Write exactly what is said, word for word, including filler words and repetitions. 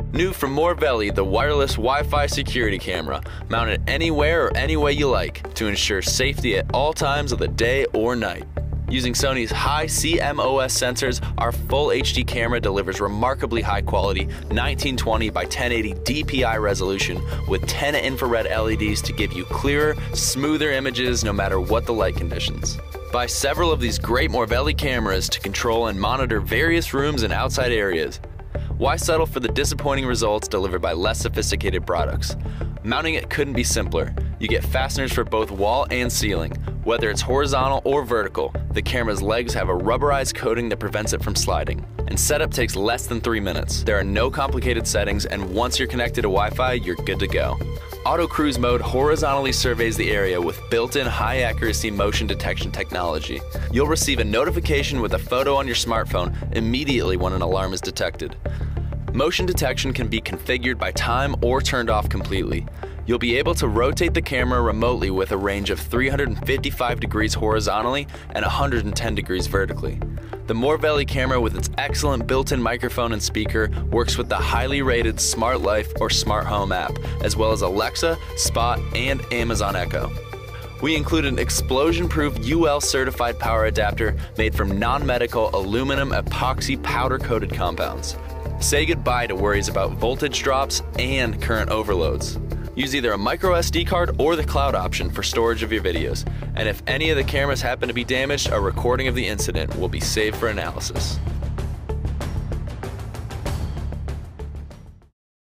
New from Morvelli, the wireless Wi-Fi security camera, mounted anywhere or any way you like to ensure safety at all times of the day or night. Using Sony's high C M O S sensors, our full H D camera delivers remarkably high quality nineteen twenty by ten eighty D P I resolution with ten infrared L E Ds to give you clearer, smoother images no matter what the light conditions. Buy several of these great Morvelli cameras to control and monitor various rooms and outside areas. Why settle for the disappointing results delivered by less sophisticated products? Mounting it couldn't be simpler. You get fasteners for both wall and ceiling. Whether it's horizontal or vertical, the camera's legs have a rubberized coating that prevents it from sliding. And setup takes less than three minutes. There are no complicated settings, and once you're connected to Wi-Fi, you're good to go. Auto Cruise Mode horizontally surveys the area with built-in high-accuracy motion detection technology. You'll receive a notification with a photo on your smartphone immediately when an alarm is detected. Motion detection can be configured by time or turned off completely. You'll be able to rotate the camera remotely with a range of three hundred fifty-five degrees horizontally and one hundred ten degrees vertically. The Morvelli camera with its excellent built-in microphone and speaker works with the highly rated Smart Life or Smart Home app, as well as Alexa, Spot, and Amazon Echo. We include an explosion-proof U L certified power adapter made from non-medical aluminum epoxy powder-coated compounds. Say goodbye to worries about voltage drops and current overloads. Use either a micro S D card or the cloud option for storage of your videos. And if any of the cameras happen to be damaged, a recording of the incident will be saved for analysis.